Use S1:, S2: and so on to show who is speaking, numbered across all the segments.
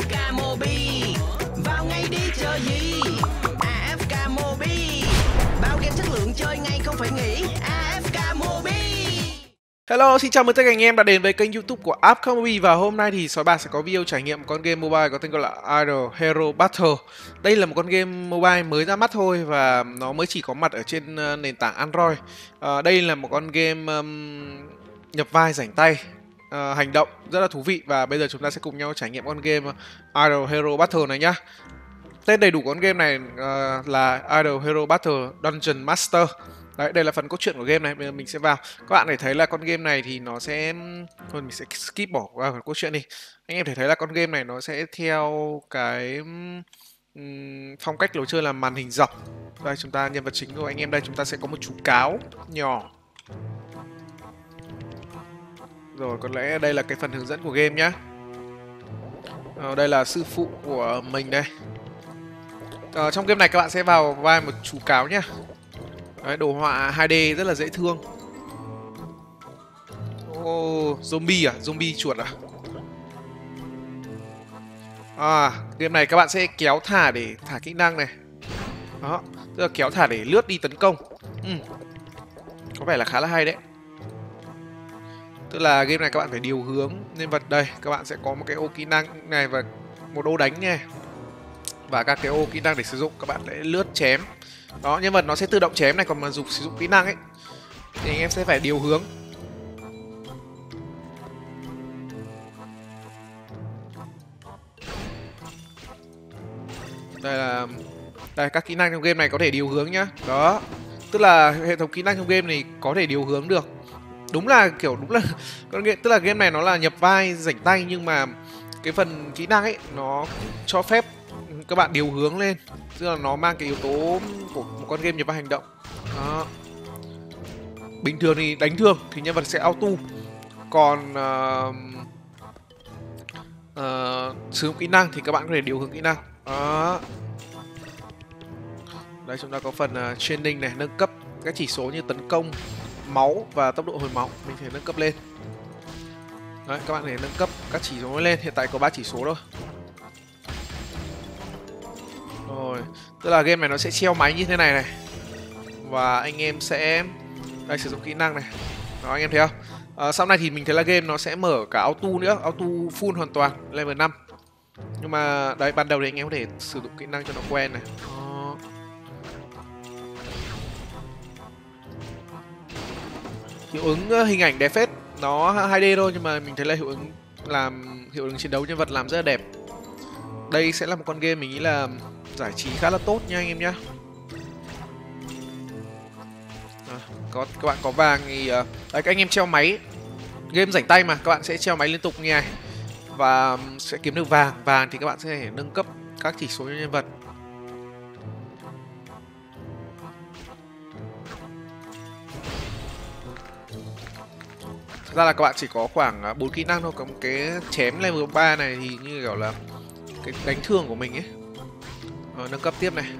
S1: AFK Mobi, vào ngay đi chờ gì? AFK Mobi, bao game chất lượng chơi ngay không phải nghĩ. AFK Mobi.
S2: Hello, xin chào mừng tất cả anh em đã đến với kênh YouTube của AFK Mobi. Và hôm nay thì Sói Bạc sẽ có video trải nghiệm con game mobile có tên gọi là Idle Hero Battle. Đây là một con game mobile mới ra mắt thôi và nó mới chỉ có mặt ở trên nền tảng Android. Đây là một con game nhập vai rảnh tay, hành động rất là thú vị. Và bây giờ chúng ta sẽ cùng nhau trải nghiệm con game Idle Hero Battle này nhá. Tên đầy đủ của con game này là Idle Hero Battle Dungeon Master. Đấy, đây là phần cốt truyện của game này. Bây giờ mình sẽ vào. Các bạn thể thấy là con game này thì nó sẽ... Thôi mình sẽ skip bỏ qua phần cốt truyện đi. Anh em thể thấy là con game này nó sẽ theo cái phong cách lối chơi là màn hình dọc. Đây, chúng ta nhân vật chính của anh em đây. Chúng ta sẽ có một chú cáo nhỏ. Rồi, có lẽ đây là cái phần hướng dẫn của game nhá. Đây là sư phụ của mình đây. Trong game này các bạn sẽ vào vai một chú cáo nhá. Đấy, đồ họa 2D rất là dễ thương. Zombie à? Zombie chuột à? Game này các bạn sẽ kéo thả để thả kỹ năng này. Đó, tức là kéo thả để lướt đi tấn công. Có vẻ là khá là hay đấy. Tức là game này các bạn phải điều hướng nhân vật đây. Các bạn sẽ có một cái ô kỹ năng này và một ô đánh nha. Và các cái ô kỹ năng để sử dụng các bạn sẽ lướt chém. Đó, nhân vật nó sẽ tự động chém này, còn mà dùng sử dụng kỹ năng ấy thì anh em sẽ phải điều hướng. Đây các kỹ năng trong game này có thể điều hướng nhá. Đó. Tức là hệ thống kỹ năng trong game này có thể điều hướng được. Đúng là tức là game này nó là nhập vai rảnh tay, nhưng mà cái phần kỹ năng ấy nó cho phép các bạn điều hướng lên, tức là nó mang cái yếu tố của một con game nhập vai hành động. Đó. Bình thường thì đánh thường thì nhân vật sẽ auto, còn sử dụng kỹ năng thì các bạn có thể điều hướng kỹ năng. Đó. Đây, chúng ta có phần training này, nâng cấp các chỉ số như tấn công, máu và tốc độ hồi máu mình phải nâng cấp lên. Đấy, các bạn có thể nâng cấp các chỉ số lên. Hiện tại có 3 chỉ số thôi. Rồi, tức là game này nó sẽ treo máy như thế này này. Và anh em sẽ đây, sử dụng kỹ năng này. Đó, anh em thấy không? Sau này thì mình thấy là game nó sẽ mở cả auto nữa, auto full hoàn toàn level 5. Nhưng mà đấy, ban đầu thì anh em có thể sử dụng kỹ năng cho nó quen này. Đó. Hiệu ứng hình ảnh đẹp phết. Nó 2D thôi nhưng mà mình thấy là hiệu ứng chiến đấu nhân vật làm rất là đẹp. Đây sẽ là một con game mình nghĩ là giải trí khá là tốt nha anh em nhá. Các bạn có vàng thì đấy, các anh em treo máy, game rảnh tay mà các bạn sẽ treo máy liên tục như này và sẽ kiếm được vàng. Vàng thì các bạn sẽ nâng cấp các chỉ số cho nhân vật. Thật ra là các bạn chỉ có khoảng 4 kỹ năng thôi. Có một cái chém level 3 này thì như kiểu là cái đánh thương của mình ấy. Nâng cấp tiếp này.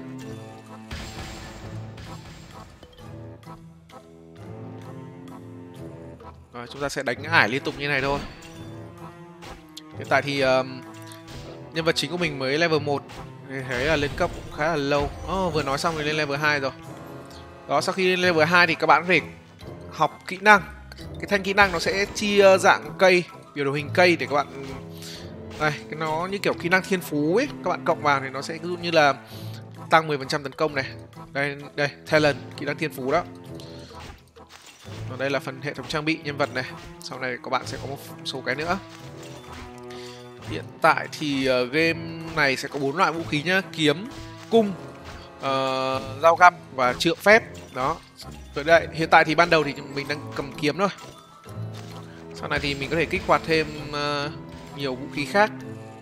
S2: Rồi, chúng ta sẽ đánh ải liên tục như này thôi. Hiện tại thì nhân vật chính của mình mới level 1. Thấy là lên cấp cũng khá là lâu. Vừa nói xong rồi lên level 2 rồi. Đó, sau khi lên level 2 thì các bạn có thể học kỹ năng. Cái thanh kỹ năng nó sẽ chia dạng cây, biểu đồ hình cây để các bạn... Đây, cái nó như kiểu kỹ năng thiên phú ấy. Các bạn cộng vào thì nó sẽ ví dụ như là tăng 10% tấn công này. Đây, talent, kỹ năng thiên phú đó. Còn đây là phần hệ thống trang bị nhân vật này. Sau này các bạn sẽ có một số cái nữa. Hiện tại thì game này sẽ có 4 loại vũ khí nhá. Kiếm, cung, dao găm và trượng phép. Đó. Rồi đây, hiện tại thì ban đầu thì mình đang cầm kiếm thôi. Sau này thì mình có thể kích hoạt thêm nhiều vũ khí khác.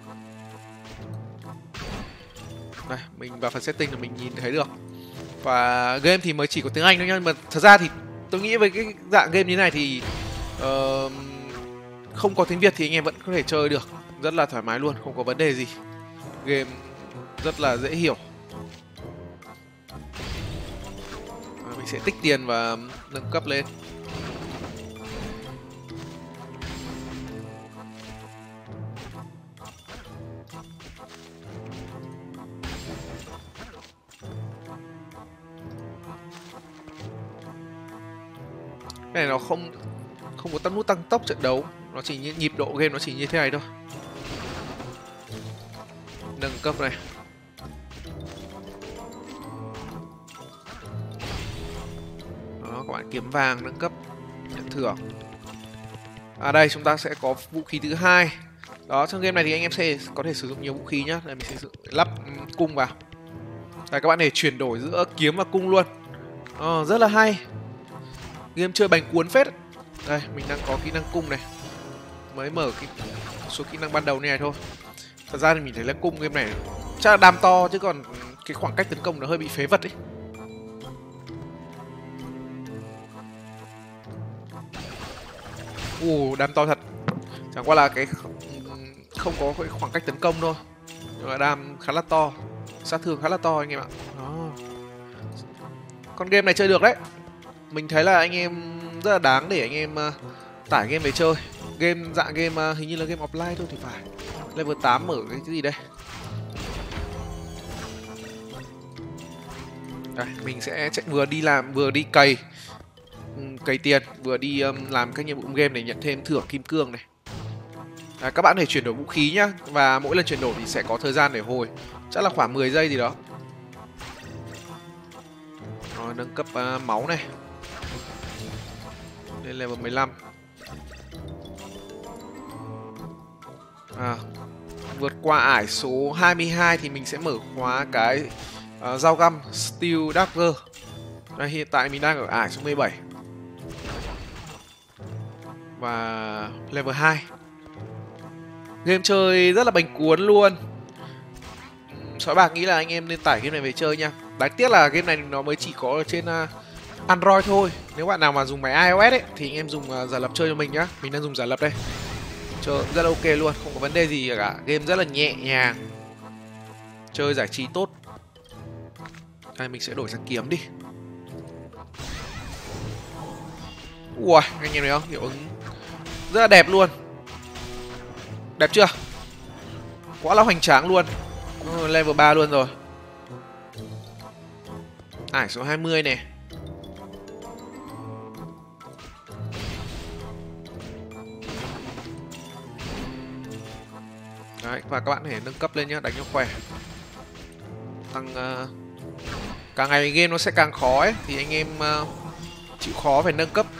S2: Đây, mình vào phần setting là mình nhìn thấy được. Và game thì mới chỉ có tiếng Anh thôi nhá. Nhưng mà thật ra thì tôi nghĩ với cái dạng game như này thì không có tiếng Việt thì anh em vẫn có thể chơi được. Rất là thoải mái luôn, không có vấn đề gì. Game rất là dễ hiểu. Mình sẽ tích tiền và nâng cấp lên. Cái này nó không có tăng nút tăng tốc trận đấu, nó chỉ như nhịp độ game nó chỉ như thế này thôi. Nâng cấp này. Đó, các bạn kiếm vàng nâng cấp nhận thưởng. Đây chúng ta sẽ có vũ khí thứ hai. Đó, trong game này thì anh em sẽ có thể sử dụng nhiều vũ khí nhá. Đây mình sẽ lắp cung vào. Đây, các bạn có thể chuyển đổi giữa kiếm và cung luôn. Rất là hay. Game chơi bánh cuốn phết. Đây, mình đang có kỹ năng cung này. Mới mở cái số kỹ năng ban đầu này thôi. Thật ra thì mình thấy là cung game này chắc là đam to, chứ còn cái khoảng cách tấn công nó hơi bị phế vật ấy. Đam to thật. Chẳng qua là cái không có cái khoảng cách tấn công thôi, nhưng mà đam khá là to, sát thương khá là to anh em ạ. Đó. Con game này chơi được đấy. Mình thấy là anh em rất là đáng để anh em tải game về chơi. Game dạng game hình như là game offline thôi thì phải. Level 8 mở cái gì đây? Đây, mình sẽ vừa đi làm vừa đi cày tiền, vừa đi làm các nhiệm vụ game để nhận thêm thưởng kim cương này. Đấy, các bạn có thể chuyển đổi vũ khí nhá, và mỗi lần chuyển đổi thì sẽ có thời gian để hồi, chắc là khoảng 10 giây gì đó. Rồi, nâng cấp máu này lên level 15. Vượt qua ải số 22 thì mình sẽ mở khóa cái dao găm Steel Dagger. Đây, hiện tại mình đang ở ải số 17 và level 2. Game chơi rất là bánh cuốn luôn. Sói Bạc nghĩ là anh em nên tải game này về chơi nha. Đáng tiếc là game này nó mới chỉ có ở trên Android thôi. Nếu bạn nào mà dùng máy iOS ấy thì anh em dùng giả lập chơi cho mình nhá. Mình đang dùng giả lập đây. Chơi rất là ok luôn, không có vấn đề gì cả. Game rất là nhẹ nhàng, chơi giải trí tốt. Đây, mình sẽ đổi sang kiếm đi. Ui, anh em thấy không? Hiệu ứng rất là đẹp luôn. Đẹp chưa? Quá là hoành tráng luôn. Level 3 luôn rồi. Ải số 20 này. Đấy, và các bạn có thể nâng cấp lên nhá, đánh cho khỏe. Tăng càng ngày game nó sẽ càng khó ấy, thì anh em chịu khó phải nâng cấp.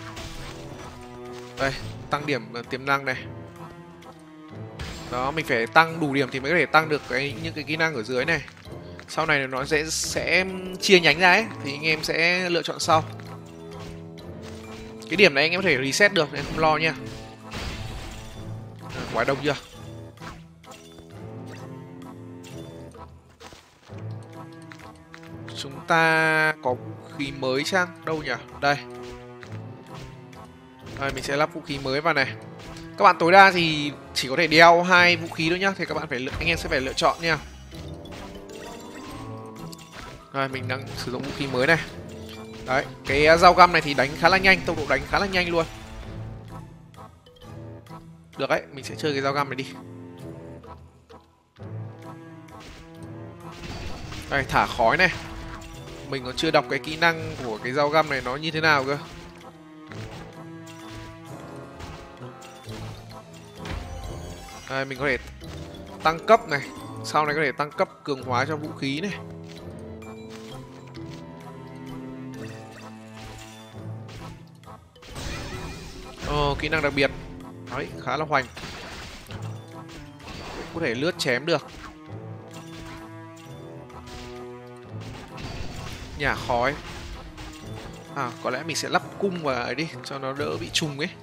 S2: Đây, tăng điểm tiềm năng này. Đó, mình phải tăng đủ điểm thì mới có thể tăng được những cái kỹ năng ở dưới này. Sau này nó sẽ chia nhánh ra ấy, thì anh em sẽ lựa chọn sau. Cái điểm này anh em có thể reset được nên không lo nha. Quá đông chưa? Chúng ta có vũ khí mới chăng? Đâu nhỉ? Đây. Đây, mình sẽ lắp vũ khí mới vào này. Các bạn tối đa thì chỉ có thể đeo 2 vũ khí thôi nhá, thì các bạn anh em sẽ phải lựa chọn nha. Rồi, mình đang sử dụng vũ khí mới này. Đấy, cái dao găm này thì đánh khá là nhanh, tốc độ đánh khá là nhanh luôn. Được đấy, mình sẽ chơi cái dao găm này đi. Đây, thả khói này. Mình còn chưa đọc cái kỹ năng của cái dao găm này nó như thế nào cơ. Đây, mình có thể tăng cấp này. Sau này có thể tăng cấp cường hóa cho vũ khí này. Kỹ năng đặc biệt. Đấy, khá là hoành. Có thể lướt chém được. Nhả khói. Có lẽ mình sẽ lắp cung vào ấy đi, cho nó đỡ bị trùng ấy.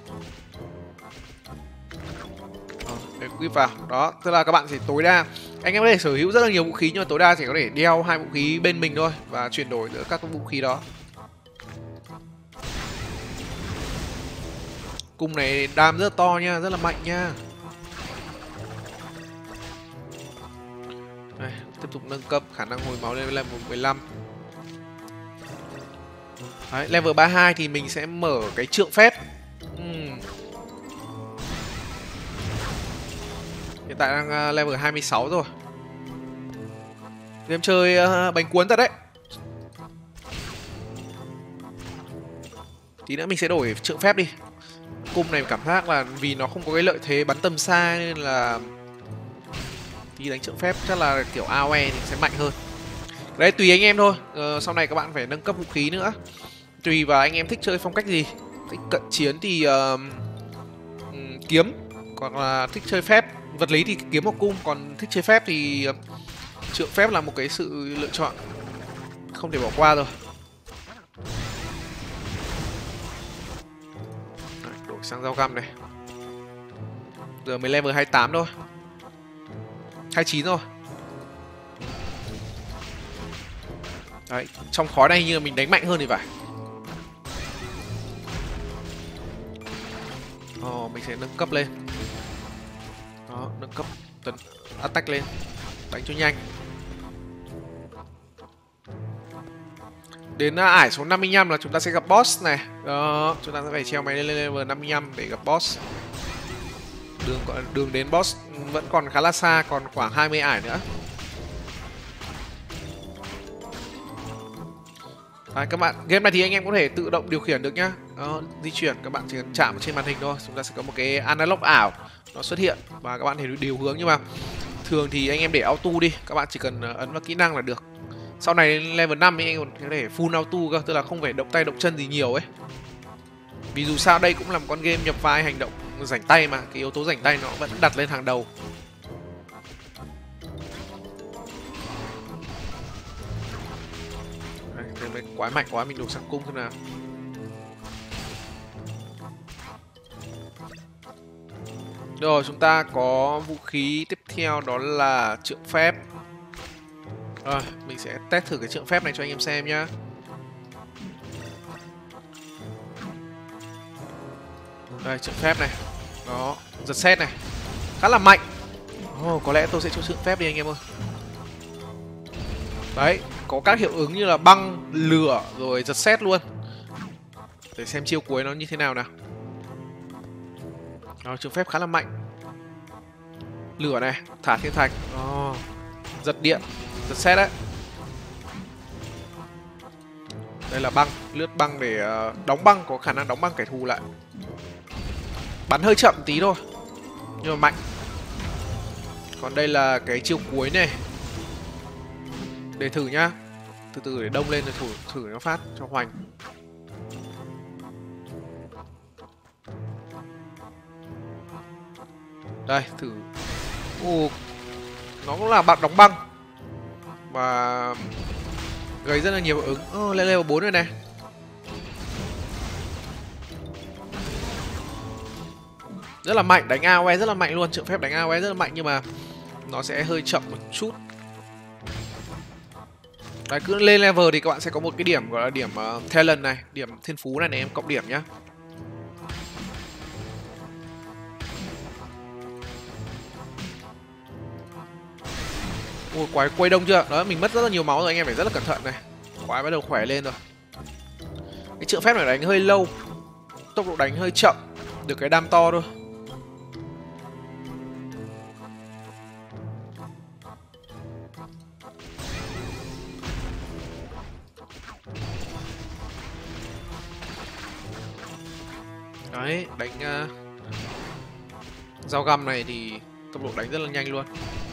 S2: Để quýt vào. Đó, tức là các bạn chỉ tối đa anh em có thể sở hữu rất là nhiều vũ khí, nhưng mà tối đa chỉ có thể đeo 2 vũ khí bên mình thôi và chuyển đổi giữa các vũ khí đó. Cung này đam rất to nha, rất là mạnh nha. Đây, tiếp tục nâng cấp khả năng hồi máu lên level 15. Đấy, level 32 thì mình sẽ mở cái trượng phép. Hiện tại đang level 26 rồi. Game chơi bánh cuốn thật đấy. Tí nữa mình sẽ đổi trượng phép đi. Cung này cảm giác là vì nó không có cái lợi thế bắn tầm xa nên là tí đánh trượng phép chắc là kiểu AOE thì sẽ mạnh hơn. Đấy, tùy anh em thôi. Sau này các bạn phải nâng cấp vũ khí nữa. Tùy vào anh em thích chơi phong cách gì. Thích cận chiến thì kiếm, hoặc là thích chơi phép vật lý thì kiếm hoặc cung, còn thích chơi phép thì trượng phép là một cái sự lựa chọn không thể bỏ qua rồi. Đấy, đổi sang dao găm này. Giờ mới level 28 thôi, 29 rồi. Đấy, trong khói này như là mình đánh mạnh hơn thì phải. Mình sẽ nâng cấp lên. Đó, nâng cấp tấn attack lên, đánh cho nhanh. Đến ải số 55 là chúng ta sẽ gặp boss này. Đó, chúng ta sẽ phải treo máy lên level 55 để gặp boss. Đường đến boss vẫn còn khá là xa, còn khoảng 20 ải nữa. Đấy, các bạn, game này thì anh em có thể tự động điều khiển được nhá. Đó, di chuyển các bạn chỉ cần chạm trên màn hình thôi, chúng ta sẽ có một cái analog ảo nó xuất hiện và các bạn thể điều hướng, nhưng mà thường thì anh em để auto đi, các bạn chỉ cần ấn vào kỹ năng là được. Sau này level 5 ấy, anh còn có thể full auto cơ, tức là không phải động tay động chân gì nhiều ấy. Vì dù sao đây cũng là một con game nhập vai hành động rảnh tay mà, cái yếu tố rảnh tay nó vẫn đặt lên hàng đầu. Đây, quái mạnh quá, mình đổ sang cung thế nào. Rồi, chúng ta có vũ khí tiếp theo đó là trượng phép. Rồi, mình sẽ test thử cái trượng phép này cho anh em xem nhá. Đây, trượng phép này. Đó, giật sét này. Khá là mạnh. Có lẽ tôi sẽ cho trượng phép đi anh em ơi. Đấy, có các hiệu ứng như là băng, lửa, rồi giật sét luôn. Để xem chiêu cuối nó như thế nào nào. Đó, trượng phép khá là mạnh. Lửa này, thả thiên thạch. Giật điện, giật sét đấy. Đây là băng, lướt băng để đóng băng, có khả năng đóng băng kẻ thù lại. Bắn hơi chậm tí thôi, nhưng mà mạnh. Còn đây là cái chiêu cuối này. Để thử nhá. Từ từ để đông lên rồi thử nó phát cho hoành. Đây, thử. Nó cũng là bạn đóng băng và gây rất là nhiều ứng. Lên level 4 rồi này. Rất là mạnh, đánh AOE rất là mạnh luôn. Trượng phép đánh AOE rất là mạnh, nhưng mà nó sẽ hơi chậm một chút. Đấy, cứ lên level thì các bạn sẽ có một cái điểm gọi là điểm talent này, điểm thiên phú này, em cộng điểm nhá. Quái quay đông chưa? Đó, mình mất rất là nhiều máu rồi, anh em phải rất là cẩn thận này. Quái bắt đầu khỏe lên rồi. Cái trượng phép này đánh hơi lâu, tốc độ đánh hơi chậm, được cái đam to thôi. Đấy, đánh dao găm này thì tốc độ đánh rất là nhanh luôn.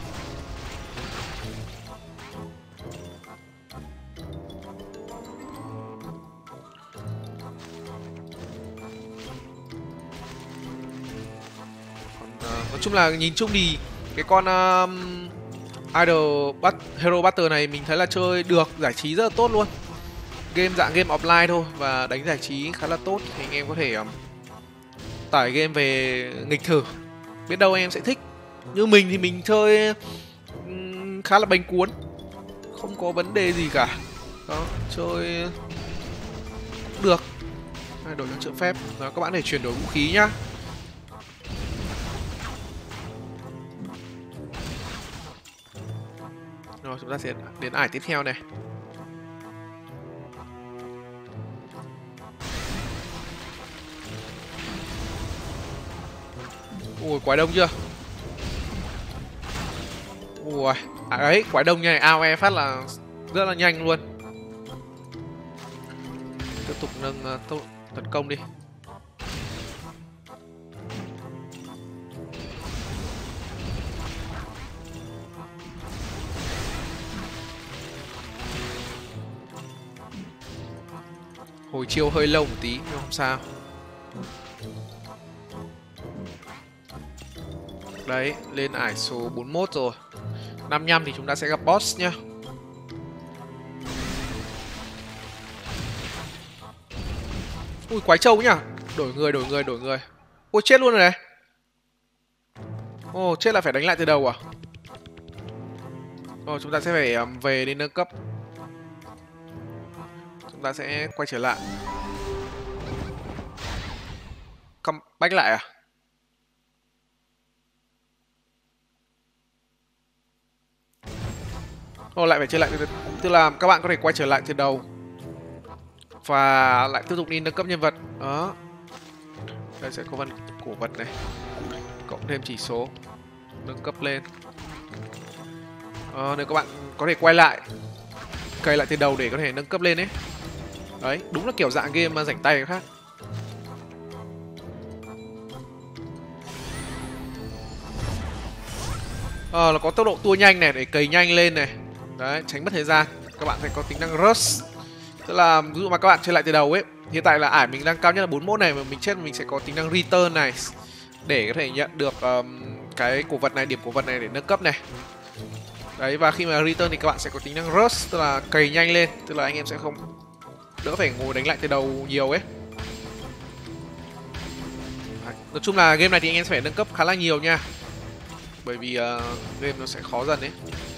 S2: Nói chung là nhìn chung thì cái con Hero Battle này mình thấy là chơi được, giải trí rất là tốt luôn. Dạng game offline thôi và đánh giải trí khá là tốt, thì anh em có thể tải game về nghịch thử, biết đâu anh em sẽ thích. Như mình thì mình chơi khá là bánh cuốn, không có vấn đề gì cả. Đó, chơi cũng được. Đổi sang trượng phép. Đó, các bạn có thể chuyển đổi vũ khí nhá. Rồi, chúng ta sẽ đến ải tiếp theo này. Ui, quái đông chưa? Ui, đấy, quái đông như này, AOE phát là rất là nhanh luôn. Tiếp tục nâng Tấn công đi. Hồi chiêu hơi lâu một tí nhưng không sao. Đấy, lên ải số 41 rồi. 55 thì chúng ta sẽ gặp boss nhá. Ui, quái trâu nhá. Đổi người. Ôi, chết luôn rồi này. Ồ, chết là phải đánh lại từ đầu à? Ồ, chúng ta sẽ phải về đi nâng cấp. Chúng ta sẽ quay trở lại. Comeback lại à? Ồ, lại phải chơi lại từ, tức là các bạn có thể quay trở lại từ đầu và lại tiếp tục đi nâng cấp nhân vật. Đó. Đây sẽ có phần cổ vật này. Cộng thêm chỉ số nâng cấp lên. Nếu các bạn có thể quay lại, cày lại từ đầu để có thể nâng cấp lên ấy. Đấy, đúng là kiểu dạng game mà rảnh tay khác. Nó có tốc độ tua nhanh này để cày nhanh lên này. Đấy, tránh mất thời gian. Các bạn phải có tính năng rush. Tức là ví dụ mà các bạn chơi lại từ đầu ấy, hiện tại là ải mình đang cao nhất là 41 này, mà mình chết mình sẽ có tính năng return này để có thể nhận được cái cổ vật này, điểm cổ vật này để nâng cấp này. Đấy, và khi mà return thì các bạn sẽ có tính năng rush, tức là cày nhanh lên, tức là anh em sẽ không đỡ phải ngồi đánh lại từ đầu nhiều ấy. Đấy, nói chung là game này thì anh em sẽ phải nâng cấp khá là nhiều nha, bởi vì game nó sẽ khó dần đấy.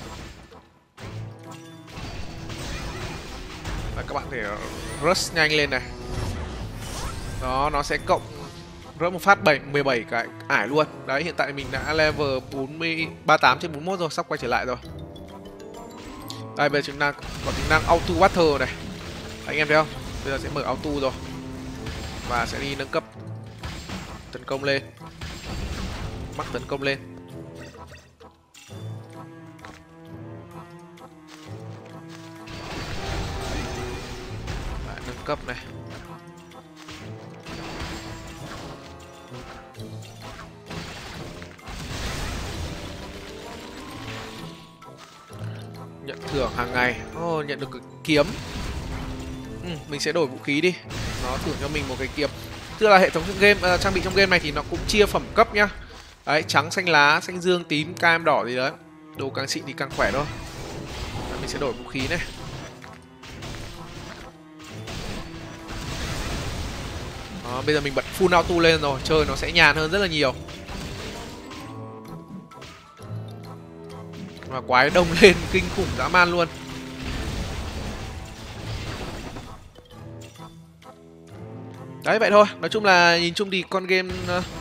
S2: Và các bạn thể rush nhanh lên này. Đó, nó sẽ cộng rush một phát 17 cái ải luôn. Đấy, hiện tại mình đã level 38 trên 41 rồi, sắp quay trở lại rồi. Đây, bây giờ chúng ta có tính năng auto battle này. Anh em thấy không? Bây giờ sẽ mở auto rồi. Và sẽ đi nâng cấp. Tấn công lên. Mắc tấn công lên. Đấy, nâng cấp này. Nhận thưởng hàng ngày. Nhận được cái kiếm. Mình sẽ đổi vũ khí đi. Nó thưởng cho mình một cái kiếm. Tức là hệ thống game trang bị trong game này thì nó cũng chia phẩm cấp nhá. Đấy, trắng, xanh lá, xanh dương, tím, cam, đỏ gì đấy. Đồ càng xịn thì càng khỏe thôi. Đấy, mình sẽ đổi vũ khí này. Đó, bây giờ mình bật full auto lên rồi, chơi nó sẽ nhàn hơn rất là nhiều. Và quái đông lên kinh khủng dã man luôn. Đấy, vậy thôi. Nói chung là nhìn chung thì con game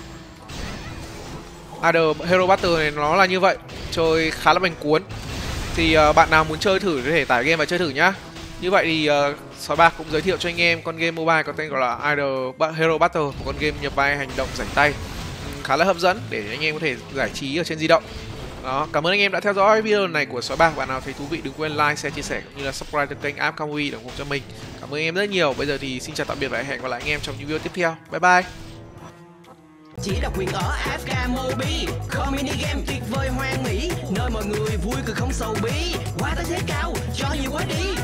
S2: Hero Battle này nó là như vậy. Chơi khá là bành cuốn. Thì bạn nào muốn chơi thử có thể tải game và chơi thử nhá. Như vậy thì Sói Bạc cũng giới thiệu cho anh em con game mobile có tên gọi là Hero Battle, một con game nhập vai hành động rảnh tay khá là hấp dẫn để anh em có thể giải trí ở trên di động. Đó, cảm ơn anh em đã theo dõi video này của Sói Bạc. Bạn nào thấy thú vị đừng quên like, share, chia sẻ cũng như là subscribe cho kênh App Camui để ủng hộ cho mình. Cảm ơn anh em rất nhiều. Bây giờ thì xin chào tạm biệt và hẹn gặp lại anh em trong những video tiếp theo. Bye bye.
S1: Chỉ độc quyền ở AFK Mobile, community game tuyệt vời hoan mỹ, nơi mọi người vui cười không sầu bí, quá tới thế cao cho nhiều quá đi.